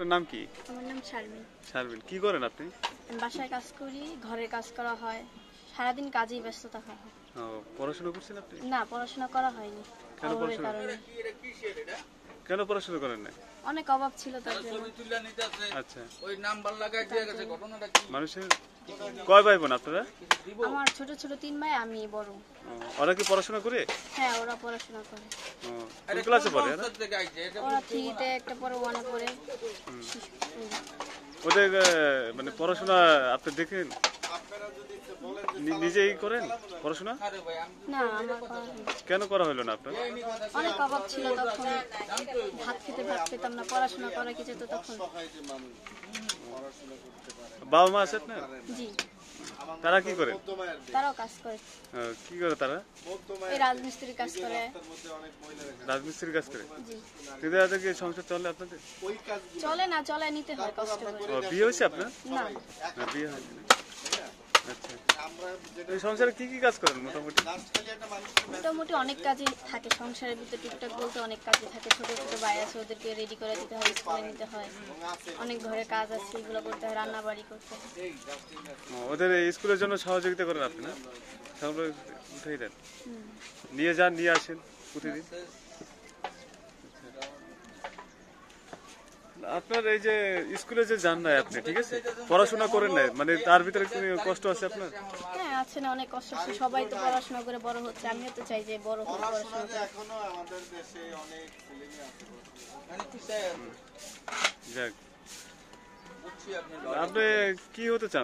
আপনার নাম কি? আমার নাম শারমিন। শারমিন, কি করেন আপনি? আমি বাসায় কাজ করি, ঘরে কাজ করা হয়, সারাদিন কাজেই ব্যস্ত থাকা হয়। পড়াশোনা করছেন আপনি? না, পড়াশোনা করা হয়নি অভাবের কারণে। কেন পড়াশোনা করেন না? অনেক অভাব ছিল তার জন্য। আচ্ছা, মানুষের কয় ভাই বোন আপনারা? আমার ছোট ছোট 3 ভাই, আমি বড়। ওরা কি পড়াশোনা করে? হ্যাঁ, ওরা পড়াশোনা করে। কোন ক্লাসে পড়ে ওরা? ওরা 3-তে, একটা পরে 1-এ পড়ে। ওদের মানে পড়াশোনা আপনি দেখেন, নিজেই করেন পড়াশোনা? না, আমার করা হয়নি। কেন করা হলো না আপনার? অনেক অভাব ছিল তখন, ভাত পেতাম না, পড়াশোনা করা কি যেত তখন। বাবা মা আছে আপনার? জি। তারা কি করে? তারাও কাজ করে। কি করে তারা? এই রাজমিস্ত্রির কাজ করে। রাজমিস্ত্রির কাজ করে? জি। দিদাদের কি সংসার চলে আপনাদের? চলে না, চলে নিতে হয় কষ্ট করে। বিয়ে হয়েছে আপনার? না। বিয়ে হয়নি। আচ্ছা, এই সংসারে কি কি কাজ করেন মোটামুটি? মোটামুটি অনেক কাজই থাকে সংসারের ভিতরে, টুকটাক বলতে অনেক কাজই থাকে। ছোট ছোট ভাই আছে, ওদেরকে রেডি করে দিতে হয়, স্কুলে নিতে হয়। অনেক ঘরে কাজ আছে, এগুলো করতে হয়, রান্না বাড়ি করতে হয়। ওদের স্কুলের জন্য সহযোগিতা করেন আপনি না? সবগুলো উঠাই দেন, নিয়ে যান, নিয়ে আসেন প্রতিদিন। আপনার এই যে স্কুলে যে যান না আপনি, ঠিক আছে, পড়াশোনা করেন না, মানে তার ভিতরে কোনো কষ্ট আছে আপনার? হ্যাঁ, আছে না, অনেক কষ্ট আছে। সবাই তো পড়াশোনা করে বড় হচ্ছে, আমিও তো চাই যে বড় হোক, পড়াশোনা করে। যাক, আপনি কি হতে চান?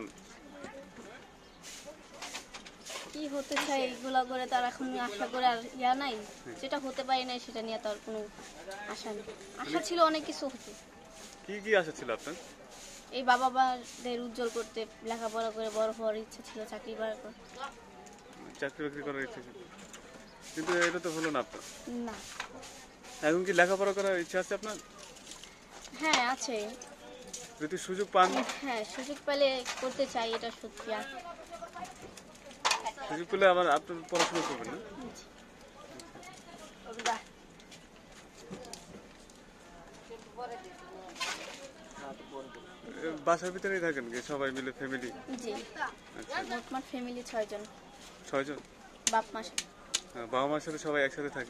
কি হতে চাই এগুলো করে তার এখন আশা করে আর নাই, যেটা হতে পারি না সেটা নিয়ে তার কোনো আশা নেই। আশা ছিল অনেক কিছু হতে। কি কি আশা ছিল আপনার? এই বাবা মাদের উজ্জ্বল করতে, লেখাপড়া করে বড় হওয়ার ইচ্ছা ছিল, চাকরি বাকরি করার ইচ্ছা ছিল, কিন্তু এটা তো হলো না আপনার। না। এখন কি লেখাপড়া করার ইচ্ছা আছে আপনার? হ্যাঁ, আছে। যদি সুযোগ পান? হ্যাঁ, সুযোগ পেলে করতে চাই, এটা সত্যি। সুযোগ পেলে আবার আপনার পড়াশোনা করবেন না? বাসার ভিতরেই থাকেন কি সবাই মিলে, ফ্যামিলি? জি। মোটমাট ফ্যামিলি 6 জন। 6 জন? বাপ মা সাথে। বাবা মার সাথে সবাই একসাথে থাকে?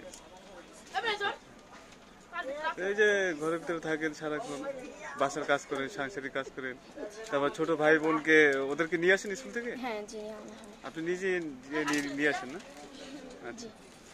এই যে ঘরের ভিতরে থাকেন সারাক্ষণ, বাসার কাজ করেন, সাংসারিক কাজ করেন, তারপর ছোট ভাই বোনকে ওদেরকে নিয়ে আসেন স্কুল থেকে? হ্যাঁ, জি। আপনি নিজে নিয়ে আসেন না? আচ্ছা।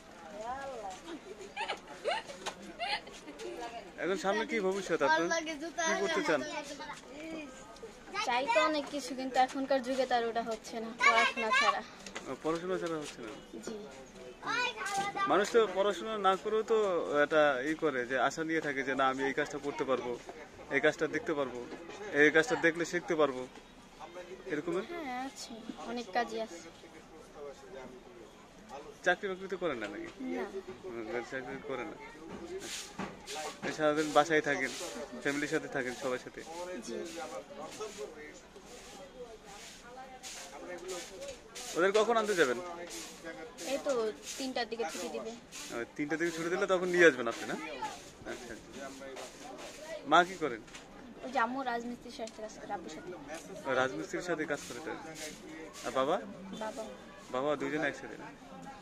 এখন সামনে কি ভবিষ্যৎ আপনার, কি করতে চান? চাই তো অনেক কিছু, কিন্তু এখনকার যুগে তার ওটা হচ্ছে না, পড়াশোনা ছাড়া। পড়াশোনা ছাড়া হচ্ছে না? জি। মানুষ তো পড়াশোনা না করেও তো এটা করে যে আশা নিয়ে থাকে যে না, আমি এই কাজটা করতে পারবো, এই কাজটা দেখতে পারবো, এই কাজটা দেখলে শিখতে পারবো, এরকম। হ্যাঁ, আছে, অনেক কাজই আছে। চাকরি বাকরি তো করেন না নাকি? না। চাকরি করেন না? সারাদিন বাসায় থাকেন, ফ্যামিলির সাথে থাকেন, সবার সাথে? জি। ওদের কখন আনতে যাবেন? এই তো 3টার দিকে ছুটি দিবে। 3টার দিকে ছুটি দিলে তখন নিয়ে আসবেন আপনি না? আচ্ছা। মা কি করেন? ওই যে আম্মু রাজমিস্ত্রির সাথে কাজ করে, আব্বুর সাথে। রাজমিস্ত্রির সাথে কাজ করে? আর বাবা? বাবা দুইজনে একসাথে না?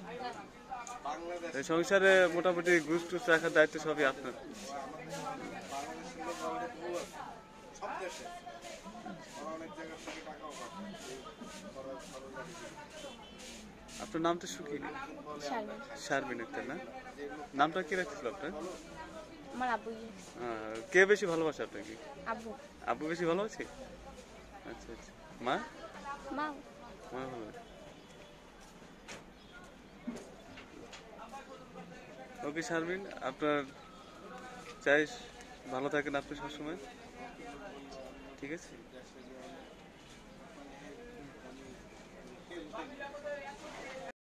সংসারে মোটামুটি ঘুষ টুস রাখার দায়িত্ব সবই আপনার? আপনার নাম তো সুখী? শারমিন আক্তার না? নামটা কি রাখছিল আপনার? আমার আব্বু। কে বেশি ভালোবাসে আপনাকে? আব্বু। আব্বু বেশি ভালোবাসে? আচ্ছা আচ্ছা। মা? মা ভালোবাসে। ওকে শারমিন, আপনার চাই ভালো থাকেন আপনি সবসময়, ঠিক আছে?